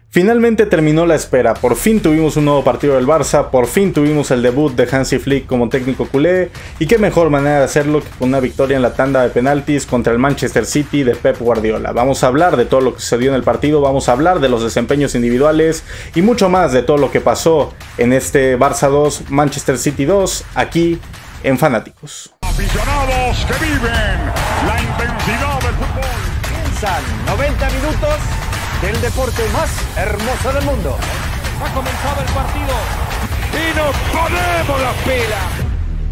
Finalmente terminó la espera, por fin tuvimos un nuevo partido del Barça, por fin tuvimos el debut de Hansi Flick como técnico culé, y qué mejor manera de hacerlo que con una victoria en la tanda de penaltis contra el Manchester City de Pep Guardiola. Vamos a hablar de todo lo que sucedió en el partido, vamos a hablar de los desempeños individuales y mucho más de todo lo que pasó en este Barça 2, Manchester City 2, aquí en Fanáticos. Aficionados que viven la intensidad del fútbol. Comienzan 90 minutos del deporte más hermoso del mundo. Ha comenzado el partido y nos ponemos las pilas.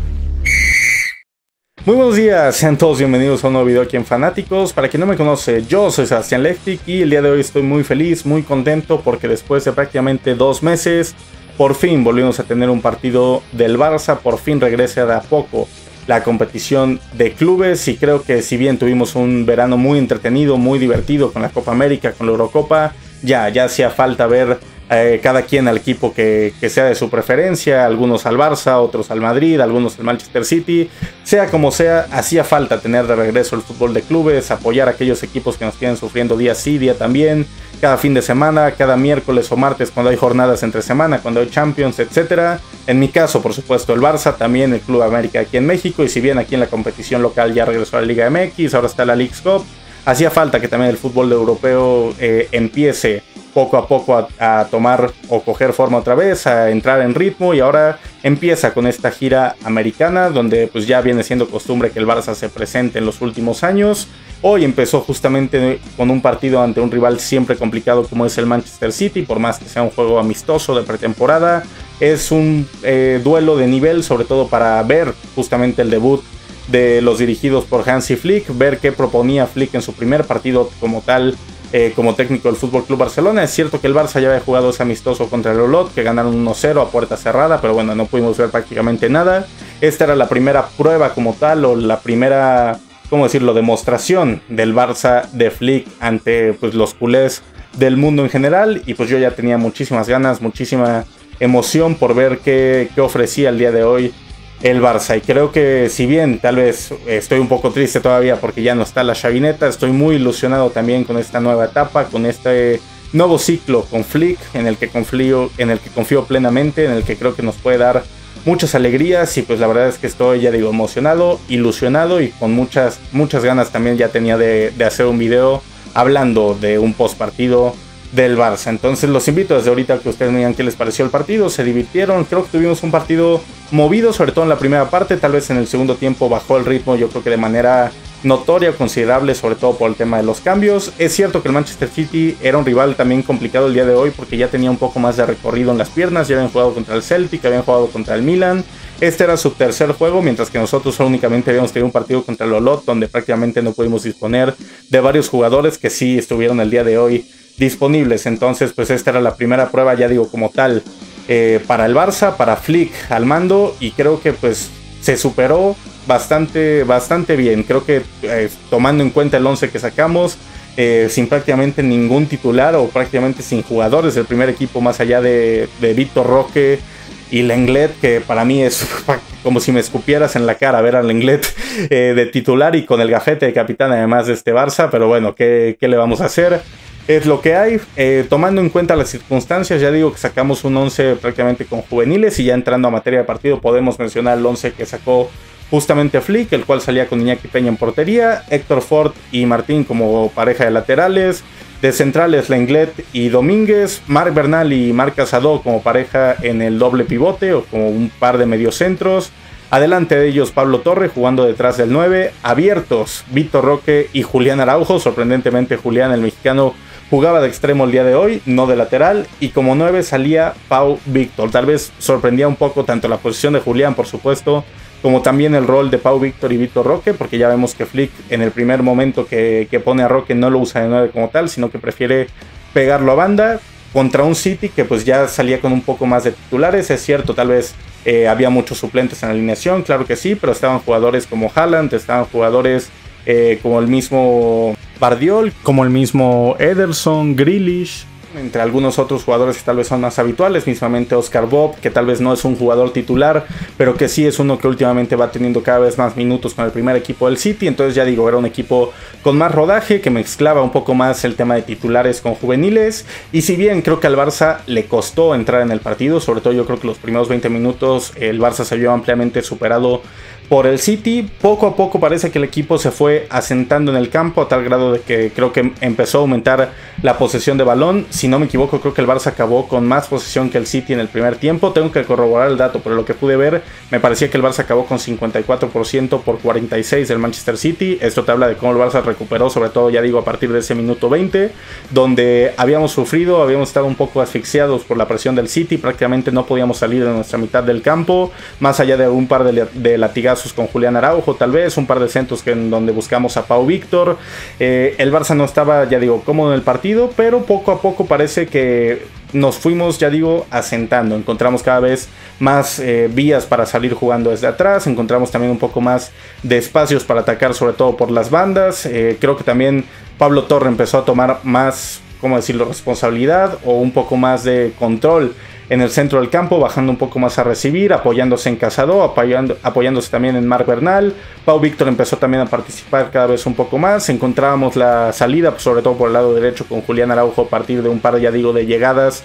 Muy buenos días, sean todos bienvenidos a un nuevo video aquí en Fanáticos. Para quien no me conoce, yo soy Sebastián Lechtic y el día de hoy estoy muy feliz, muy contento porque después de prácticamente 2 meses, por fin volvimos a tener un partido del Barça, por fin regresa de a poco la competición de clubes y creo que si bien tuvimos un verano muy entretenido, muy divertido con la Copa América, con la Eurocopa, ya hacía falta ver cada quien al equipo que sea de su preferencia, algunos al Barça, otros al Madrid, algunos al Manchester City, sea como sea, hacía falta tener de regreso el fútbol de clubes, apoyar a aquellos equipos que nos tienen sufriendo día sí, día también, cada fin de semana, cada miércoles o martes cuando hay jornadas entre semana, cuando hay Champions, etc. En mi caso, por supuesto, el Barça, también el Club América aquí en México, y si bien aquí en la competición local ya regresó a la Liga MX, ahora está la Leagues Cup, hacía falta que también el fútbol europeo empiece poco a poco a tomar o coger forma otra vez, a entrar en ritmo, y ahora empieza con esta gira americana donde pues ya viene siendo costumbre que el Barça se presente en los últimos años. Hoy empezó justamente con un partido ante un rival siempre complicado como es el Manchester City, por más que sea un juego amistoso de pretemporada, es un duelo de nivel, sobre todo para ver justamente el debut de los dirigidos por Hansi Flick, ver qué proponía Flick en su primer partido como tal, como técnico del FC Barcelona. Es cierto que el Barça ya había jugado ese amistoso contra el Olot, que ganaron 1-0 a puerta cerrada, pero bueno, no pudimos ver prácticamente nada. Esta era la primera prueba como tal, o la primera, ¿cómo decirlo?, demostración del Barça de Flick ante pues los culés del mundo en general, y pues yo ya tenía muchísimas ganas, muchísima emoción por ver qué ofrecía el día de hoy el Barça. Y creo que si bien tal vez estoy un poco triste todavía porque ya no está la chavineta, estoy muy ilusionado también con esta nueva etapa, con este nuevo ciclo con Flick, en el que confío plenamente, en el que creo que nos puede dar muchas alegrías, y pues la verdad es que estoy, ya digo, emocionado, ilusionado y con muchas ganas también ya tenía de hacer un video hablando de un post partido del Barça. Entonces los invito desde ahorita a que ustedes me digan qué les pareció el partido, se divirtieron. Creo que tuvimos un partido movido, sobre todo en la primera parte, tal vez en el segundo tiempo bajó el ritmo, yo creo que de manera notoria, considerable, sobre todo por el tema de los cambios. Es cierto que el Manchester City era un rival también complicado el día de hoy porque ya tenía un poco más de recorrido en las piernas, ya habían jugado contra el Celtic, habían jugado contra el Milan. Este era su tercer juego, mientras que nosotros únicamente habíamos tenido un partido contra el Olot, donde prácticamente no pudimos disponer de varios jugadores que sí estuvieron el día de hoy disponibles. Entonces pues esta era la primera prueba, ya digo, como tal, para el Barça, para Flick al mando, y creo que pues se superó bastante bien. Creo que tomando en cuenta el 11 que sacamos, sin prácticamente ningún titular o prácticamente sin jugadores del primer equipo más allá de Vitor Roque y Lenglet, que para mí es como si me escupieras en la cara ver a Lenglet de titular y con el gafete de capitán además de este Barça, pero bueno, ¿qué le vamos a hacer? Es lo que hay, tomando en cuenta las circunstancias. Ya digo que sacamos un 11 prácticamente con juveniles, y ya entrando a materia de partido podemos mencionar el 11 que sacó justamente Flick, el cual salía con Iñaki Peña en portería, Héctor Ford y Martín como pareja de laterales, de centrales Lenglet y Domínguez, Marc Bernal y Marc Casado como pareja en el doble pivote o como un par de mediocentros. Adelante de ellos Pablo Torre jugando detrás del 9, abiertos Vitor Roque y Julián Araujo. Sorprendentemente Julián, el mexicano, jugaba de extremo el día de hoy, no de lateral, y como 9 salía Pau Víctor. Tal vez sorprendía un poco tanto la posición de Julián, por supuesto, como también el rol de Pau Víctor y Vitor Roque, porque ya vemos que Flick en el primer momento que pone a Roque no lo usa de 9 como tal, sino que prefiere pegarlo a banda contra un City que pues ya salía con un poco más de titulares. Es cierto, tal vez había muchos suplentes en la alineación, claro que sí, pero estaban jugadores como Haaland, estaban jugadores como el mismo Bardiol, como el mismo Ederson, Grealish, entre algunos otros jugadores que tal vez son más habituales, mismamente Oscar Bob, que tal vez no es un jugador titular, pero que sí es uno que últimamente va teniendo cada vez más minutos con el primer equipo del City. Entonces ya digo, era un equipo con más rodaje, que mezclaba un poco más el tema de titulares con juveniles, y si bien creo que al Barça le costó entrar en el partido, sobre todo yo creo que los primeros 20 minutos el Barça se vio ampliamente superado por el City, poco a poco parece que el equipo se fue asentando en el campo a tal grado de que creo que empezó a aumentar la posesión de balón. Si no me equivoco, creo que el Barça acabó con más posesión que el City en el primer tiempo. Tengo que corroborar el dato, pero lo que pude ver, me parecía que el Barça acabó con 54% por 46% del Manchester City. Esto te habla de cómo el Barça recuperó, sobre todo ya digo a partir de ese minuto 20, donde habíamos sufrido, habíamos estado un poco asfixiados por la presión del City, prácticamente no podíamos salir de nuestra mitad del campo, más allá de un par de latigazos con Julián Araujo, tal vez un par de centros en donde buscamos a Pau Víctor. El Barça no estaba, ya digo, cómodo en el partido, pero poco a poco parece que nos fuimos, ya digo, asentando. Encontramos cada vez más vías para salir jugando desde atrás, encontramos también un poco más de espacios para atacar, sobre todo por las bandas. Creo que también Pablo Torre empezó a tomar más, ¿cómo decirlo?, responsabilidad o un poco más de control en el centro del campo, bajando un poco más a recibir, apoyándose en Casado, apoyándose también en Marc Bernal. Pau Víctor empezó también a participar cada vez un poco más. Encontrábamos la salida, sobre todo por el lado derecho, con Julián Araujo a partir de un par, ya digo, de llegadas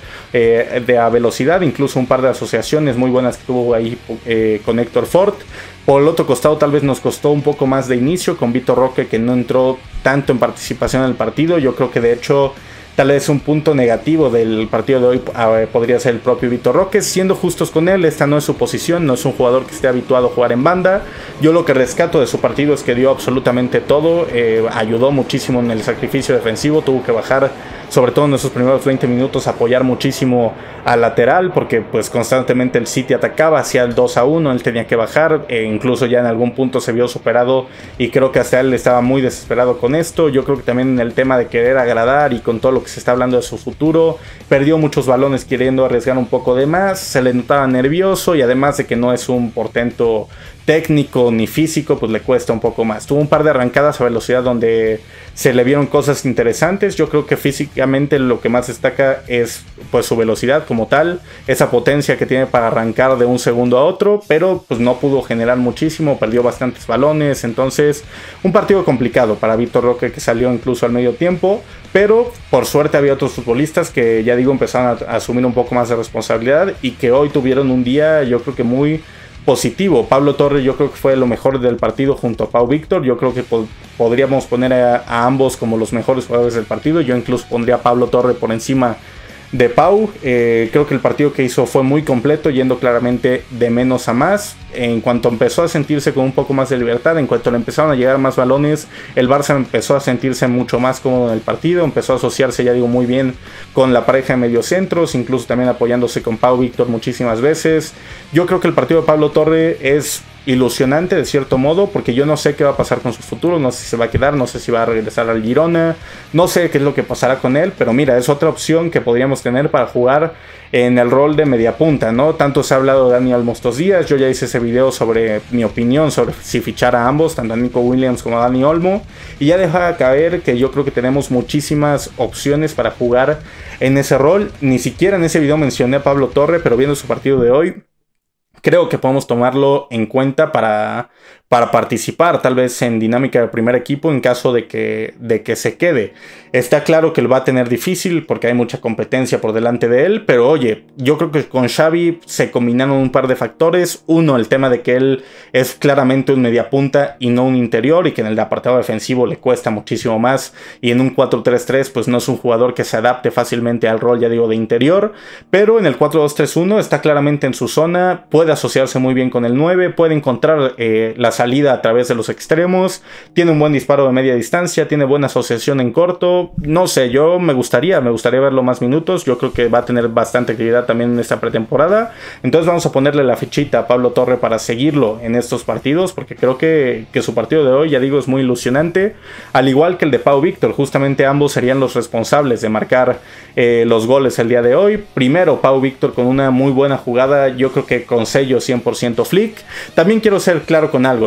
a velocidad, incluso un par de asociaciones muy buenas que tuvo ahí con Héctor Fort. Por el otro costado tal vez nos costó un poco más de inicio con Vitor Roque, que no entró tanto en participación en el partido. Yo creo que de hecho tal vez un punto negativo del partido de hoy podría ser el propio Vitor Roque. Siendo justos con él, esta no es su posición, no es un jugador que esté habituado a jugar en banda. Yo lo que rescato de su partido es que dio absolutamente todo, ayudó muchísimo en el sacrificio defensivo, tuvo que bajar, sobre todo en esos primeros 20 minutos, apoyar muchísimo al lateral, porque pues constantemente el City atacaba hacia el 2-1, él tenía que bajar, incluso ya en algún punto se vio superado y creo que hasta él estaba muy desesperado con esto. Yo creo que también en el tema de querer agradar y con todo lo que se está hablando de su futuro, perdió muchos balones queriendo arriesgar un poco de más, se le notaba nervioso y además de que no es un portento técnico ni físico, pues le cuesta un poco más. Tuvo un par de arrancadas a velocidad donde se le vieron cosas interesantes. Yo creo que físicamente lo que más destaca es pues su velocidad como tal, esa potencia que tiene para arrancar de un segundo a otro, pero pues no pudo generar muchísimo, perdió bastantes balones. Entonces un partido complicado para Vitor Roque, que salió incluso al medio tiempo, pero por suerte había otros futbolistas que ya digo empezaron a asumir un poco más de responsabilidad y que hoy tuvieron un día yo creo que muy positivo. Pablo Torre yo creo que fue lo mejor del partido junto a Pau Víctor. Yo creo que podríamos poner a ambos como los mejores jugadores del partido. Yo incluso pondría a Pablo Torre por encima de Pau. Creo que el partido que hizo fue muy completo, yendo claramente de menos a más. En cuanto empezó a sentirse con un poco más de libertad, en cuanto le empezaron a llegar más balones, el Barça empezó a sentirse mucho más cómodo en el partido, empezó a asociarse, ya digo, muy bien con la pareja de mediocentros, incluso también apoyándose con Pau Víctor muchísimas veces. Yo creo que el partido de Pablo Torre es ilusionante de cierto modo, porque yo no sé qué va a pasar con su futuro, no sé si se va a quedar, no sé si va a regresar al Girona, no sé qué es lo que pasará con él, pero mira, es otra opción que podríamos tener para jugar en el rol de mediapunta, ¿no? Tanto se ha hablado de Dani Olmo estos días, yo ya hice ese video sobre mi opinión sobre si fichar a ambos, tanto a Nico Williams como a Dani Olmo, y ya deja caer que yo creo que tenemos muchísimas opciones para jugar en ese rol. Ni siquiera en ese video mencioné a Pablo Torre, pero viendo su partido de hoy, creo que podemos tomarlo en cuenta para participar tal vez en dinámica de primer equipo en caso de que se quede. Está claro que lo va a tener difícil porque hay mucha competencia por delante de él, pero oye, yo creo que con Xavi se combinaron un par de factores. Uno, el tema de que él es claramente un mediapunta y no un interior, y que en el apartado defensivo le cuesta muchísimo más, y en un 4-3-3 pues no es un jugador que se adapte fácilmente al rol, ya digo, de interior, pero en el 4-2-3-1 está claramente en su zona, puede asociarse muy bien con el 9, puede encontrar la salida a través de los extremos, tiene un buen disparo de media distancia, tiene buena asociación en corto. No sé, yo me gustaría verlo más minutos. Yo creo que va a tener bastante actividad también en esta pretemporada, entonces vamos a ponerle la fichita a Pablo Torre para seguirlo en estos partidos, porque creo que su partido de hoy, ya digo, es muy ilusionante, al igual que el de Pau Víctor. Justamente ambos serían los responsables de marcar los goles el día de hoy. Primero Pau Víctor con una muy buena jugada, yo creo que con sello 100% Flick. También quiero ser claro con algo,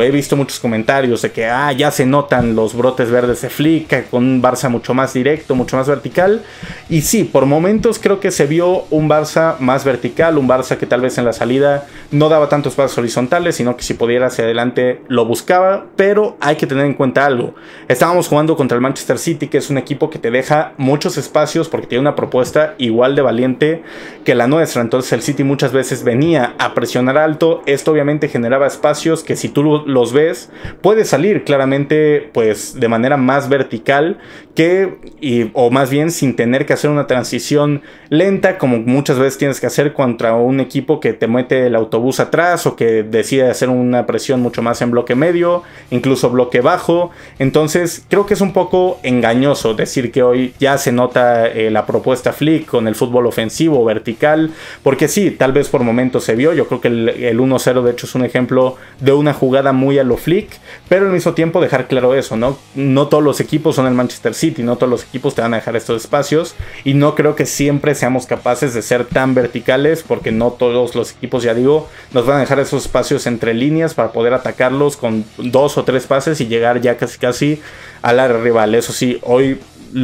he visto muchos comentarios de que ya se notan los brotes verdes de Flick, con un Barça mucho más directo, mucho más vertical. Y sí, por momentos creo que se vio un Barça más vertical, un Barça que tal vez en la salida no daba tantos pasos horizontales, sino que si pudiera hacia adelante lo buscaba. Pero hay que tener en cuenta algo. Estábamos jugando contra el Manchester City, que es un equipo que te deja muchos espacios porque tiene una propuesta igual de valiente que la nuestra. Entonces el City muchas veces venía a presionar alto. Esto obviamente generaba espacios que si tú los ves puede salir claramente pues de manera más vertical o más bien sin tener que hacer una transición lenta como muchas veces tienes que hacer contra un equipo que te mete el autobús atrás o que decide hacer una presión mucho más en bloque medio, incluso bloque bajo. Entonces creo que es un poco engañoso decir que hoy ya se nota la propuesta Flick con el fútbol ofensivo vertical, porque sí, tal vez por momentos se vio. Yo creo que el 1-0 de hecho es un ejemplo de una jugada muy a lo Flick, pero al mismo tiempo dejar claro eso, no todos los equipos son el Manchester City, no todos los equipos te van a dejar estos espacios, y no creo que siempre seamos capaces de ser tan verticales, porque no todos los equipos, ya digo, nos van a dejar esos espacios entre líneas para poder atacarlos con 2 o 3 pases y llegar ya casi al área rival. Eso sí, hoy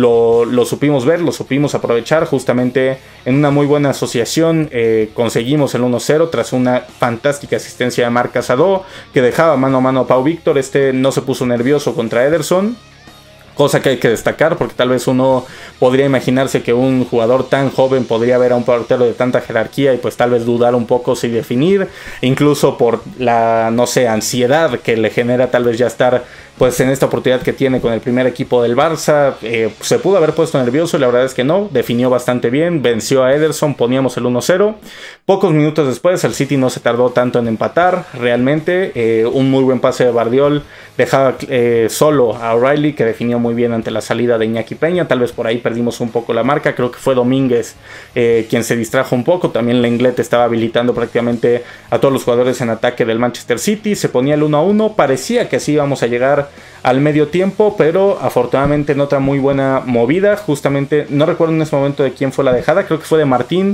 lo supimos ver, lo supimos aprovechar. Justamente en una muy buena asociación conseguimos el 1-0 tras una fantástica asistencia de Marc Casado que dejaba mano a mano a Pau Víctor. No se puso nervioso contra Ederson, cosa que hay que destacar, porque tal vez uno podría imaginarse que un jugador tan joven podría ver a un portero de tanta jerarquía y pues tal vez dudar un poco si definir, incluso por la, no sé, ansiedad que le genera tal vez ya estar pues en esta oportunidad que tiene con el primer equipo del Barça. Se pudo haber puesto nervioso y la verdad es que no, definió bastante bien, venció a Ederson, poníamos el 1-0. Pocos minutos después el City no se tardó tanto en empatar realmente. Un muy buen pase de Bardiol dejaba solo a O'Reilly, que definió muy bien ante la salida de Iñaki Peña. Tal vez por ahí perdimos un poco la marca, creo que fue Domínguez quien se distrajo un poco. También Lenglet estaba habilitando prácticamente a todos los jugadores en ataque del Manchester City. Se ponía el 1-1, parecía que así íbamos a llegar al medio tiempo, pero afortunadamente en otra muy buena movida, justamente no recuerdo en ese momento de quién fue la dejada, creo que fue de Martín,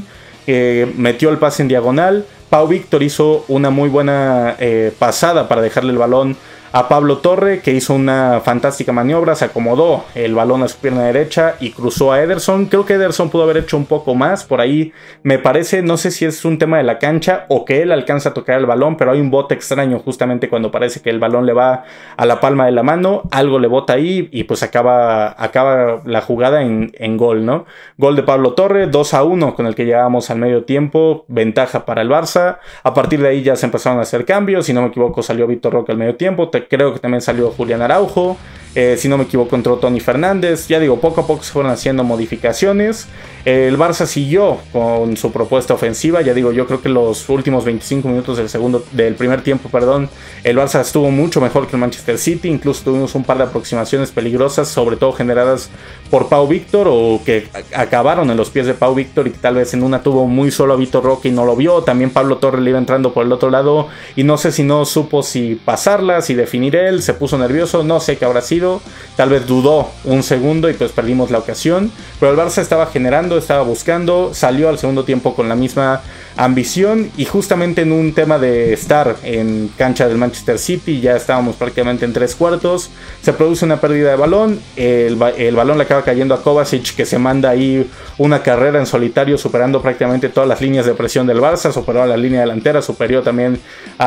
metió el pase en diagonal. Pau Víctor hizo una muy buena pasada para dejarle el balón a Pablo Torre, que hizo una fantástica maniobra, se acomodó el balón a su pierna derecha y cruzó a Ederson. Creo que Ederson pudo haber hecho un poco más por ahí, me parece, no sé si es un tema de la cancha o que él alcanza a tocar el balón, pero hay un bote extraño justamente cuando parece que el balón le va a la palma de la mano, algo le bota ahí y pues acaba la jugada en gol, ¿no? Gol de Pablo Torre, 2-1 con el que llegábamos al medio tiempo, ventaja para el Barça. A partir de ahí ya se empezaron a hacer cambios, si no me equivoco salió Vitor Roque al medio tiempo, creo que también salió Julián Araujo, si no me equivoco entró Tony Fernández. Ya digo, poco a poco se fueron haciendo modificaciones. El Barça siguió con su propuesta ofensiva. Ya digo, yo creo que los últimos 25 minutos del primer tiempo, el Barça estuvo mucho mejor que el Manchester City. Incluso tuvimos un par de aproximaciones peligrosas, sobre todo generadas por Pau Víctor, o que acabaron en los pies de Pau Víctor, y que tal vez en una tuvo muy solo a Vitor Roque y no lo vio. También Pablo Torre le iba entrando por el otro lado y no sé si no supo si pasarla, si definir él, se puso nervioso, no sé qué habrá sido. Tal vez dudó un segundo y pues perdimos la ocasión, pero el Barça estaba generando, estaba buscando, salió al segundo tiempo con la misma ambición, y justamente en un tema de estar en cancha del Manchester City, ya estábamos prácticamente en 3/4, se produce una pérdida de balón, el balón le acaba cayendo a Kovacic, que se manda ahí una carrera en solitario superando prácticamente todas las líneas de presión del Barça, superó a la línea delantera, superó también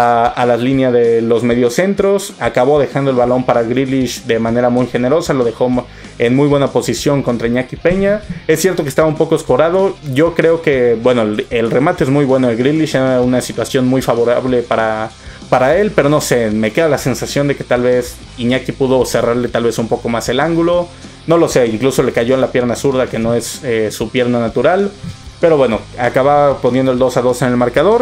a la línea de los mediocentros, acabó dejando el balón para Grealish de manera muy generosa, lo dejó en muy buena posición contra Iñaki Peña. Es cierto que estaba un poco escorado, yo creo que, bueno, el remate es muy bueno de Grealish, era una situación muy favorable para él, pero no sé, me queda la sensación de que tal vez Iñaki pudo cerrarle tal vez un poco más el ángulo, no lo sé, incluso le cayó en la pierna zurda, que no es su pierna natural, pero bueno, acaba poniendo el 2-2 en el marcador.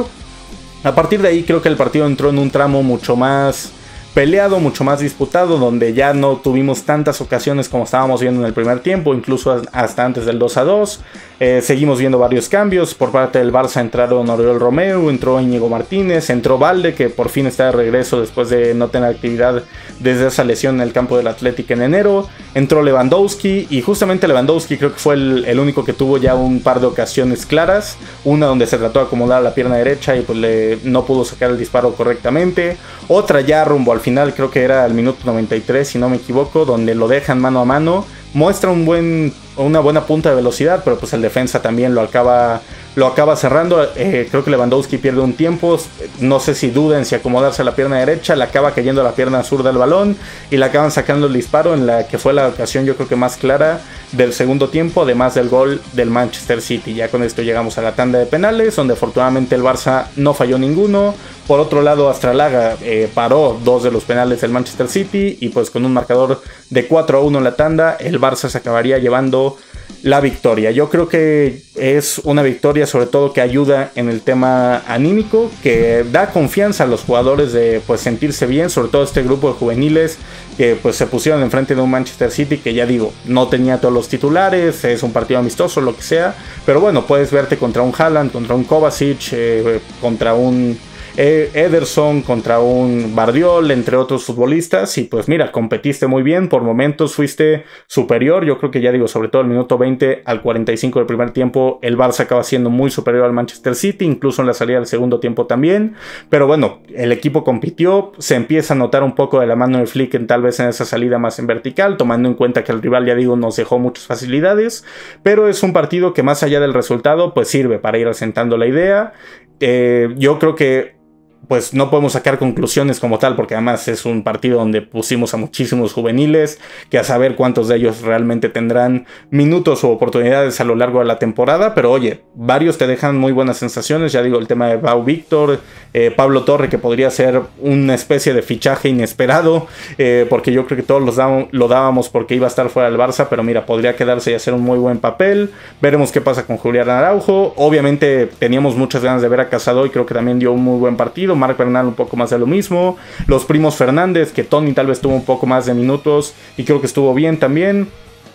A partir de ahí creo que el partido entró en un tramo mucho más peleado, mucho más disputado, donde ya no tuvimos tantas ocasiones como estábamos viendo en el primer tiempo, incluso hasta antes del 2-2. Seguimos viendo varios cambios. Por parte del Barça entraron Oriol Romeu, entró Íñigo Martínez, entró Valde, que por fin está de regreso después de no tener actividad desde esa lesión en el campo del Athletic en enero. Entró Lewandowski, y justamente Lewandowski creo que fue el único que tuvo ya un par de ocasiones claras. Una donde se trató de acomodar la pierna derecha y pues no pudo sacar el disparo correctamente. Otra ya rumbo al final, creo que era al minuto 93 si no me equivoco, donde lo dejan mano a mano, muestra una buena punta de velocidad, pero pues el defensa también lo acaba cerrando. Creo que Lewandowski pierde un tiempo, no sé si duden si acomodarse a la pierna derecha, le acaba cayendo a la pierna zurda el balón y le acaban sacando el disparo en la que fue la ocasión yo creo que más clara del segundo tiempo, además del gol del Manchester City. Ya con esto llegamos a la tanda de penales, donde afortunadamente el Barça no falló ninguno. Por otro lado, Astralaga paró 2 de los penales del Manchester City y pues con un marcador de 4-1 en la tanda, el Barça se acabaría llevando la victoria. Yo creo que es una victoria sobre todo que ayuda en el tema anímico, que da confianza a los jugadores de pues sentirse bien, sobre todo este grupo de juveniles que pues se pusieron enfrente de un Manchester City que ya digo, no tenía todos los titulares, es un partido amistoso, lo que sea, pero bueno, puedes verte contra un Haaland, contra un Kovacic, contra un Ederson, contra un Bardiol, entre otros futbolistas, y pues mira, competiste muy bien, por momentos fuiste superior. Yo creo que ya digo, sobre todo el minuto 20 al 45 del primer tiempo, el Barça acaba siendo muy superior al Manchester City, incluso en la salida del segundo tiempo también, pero bueno, el equipo compitió, se empieza a notar un poco de la mano de Flick tal vez en esa salida más en vertical, tomando en cuenta que el rival, ya digo, nos dejó muchas facilidades, pero es un partido que más allá del resultado, pues sirve para ir asentando la idea. Yo creo que pues no podemos sacar conclusiones como tal, porque además es un partido donde pusimos a muchísimos juveniles, que a saber cuántos de ellos realmente tendrán minutos o oportunidades a lo largo de la temporada, pero oye, varios te dejan muy buenas sensaciones. Ya digo, el tema de Pau Víctor, Pablo Torre, que podría ser una especie de fichaje inesperado, porque yo creo que todos lo dábamos porque iba a estar fuera del Barça, pero mira, podría quedarse y hacer un muy buen papel. Veremos qué pasa con Julián Araujo. Obviamente teníamos muchas ganas de ver a Casado y creo que también dio un muy buen partido. Marc Bernal un poco más de lo mismo. Los primos Fernández, que Tony tal vez tuvo un poco más de minutos y creo que estuvo bien también.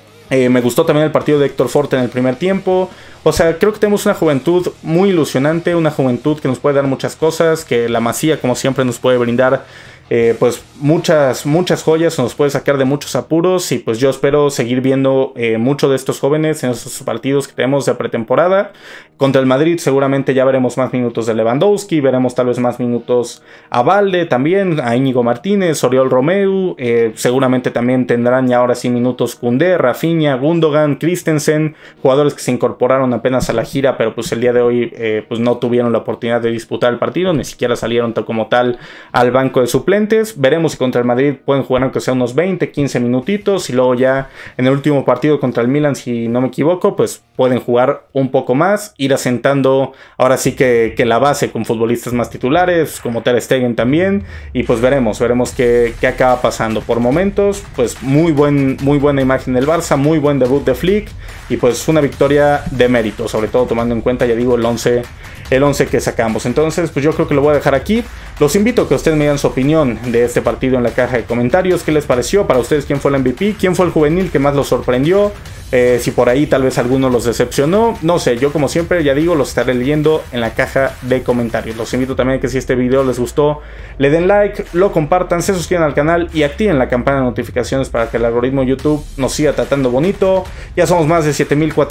Me gustó también el partido de Héctor Forte en el primer tiempo. O sea, creo que tenemos una juventud muy ilusionante, una juventud que nos puede dar muchas cosas, que la Masía, como siempre, nos puede brindar pues muchas joyas, nos puede sacar de muchos apuros, y pues yo espero seguir viendo mucho de estos jóvenes en esos partidos que tenemos de pretemporada. Contra el Madrid seguramente ya veremos más minutos de Lewandowski, veremos tal vez más minutos a Valde también, a Íñigo Martínez, Oriol Romeu, seguramente también tendrán ya ahora sí minutos Koundé, Rafinha, Gundogan, Christensen, jugadores que se incorporaron apenas a la gira, pero pues el día de hoy pues no tuvieron la oportunidad de disputar el partido, ni siquiera salieron como tal al banco de suplentes. Veremos si contra el Madrid pueden jugar aunque sea unos 20, 15 minutitos, y luego ya en el último partido contra el Milan, si no me equivoco, pues pueden jugar un poco más, ir asentando ahora sí que la base con futbolistas más titulares, como Ter Stegen también, y pues veremos qué acaba pasando. Por momentos, pues muy buena imagen del Barça, muy buen debut de Flick, y pues una victoria de mérito, sobre todo tomando en cuenta, ya digo, el 11 que sacamos. Entonces pues yo creo que lo voy a dejar aquí. Los invito a que ustedes me digan su opinión de este partido en la caja de comentarios. ¿Qué les pareció? Para ustedes, ¿quién fue el MVP? ¿Quién fue el juvenil que más los sorprendió? Si por ahí tal vez alguno los decepcionó, no sé, yo como siempre ya digo, los estaré leyendo en la caja de comentarios. Los invito también a que si este video les gustó, le den like, lo compartan, se suscriban al canal y activen la campana de notificaciones para que el algoritmo de YouTube nos siga tratando bonito. Ya somos más de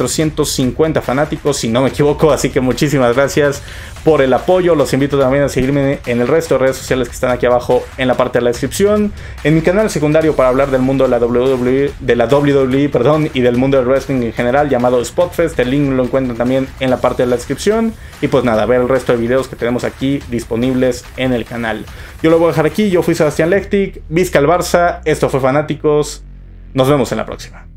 7450 fanáticos, si no me equivoco, así que muchísimas gracias por el apoyo. Los invito también a seguirme en el resto de redes sociales que están aquí abajo en la parte de la descripción, en mi canal secundario para hablar del mundo de la WWE, y del mundo del wrestling en general, llamado Spotfest. El link lo encuentran también en la parte de la descripción, y pues nada, ver el resto de videos que tenemos aquí disponibles en el canal. Yo lo voy a dejar aquí. Yo fui Sebastián Lechtig, Vizca el Barça, esto fue Fanáticos, nos vemos en la próxima.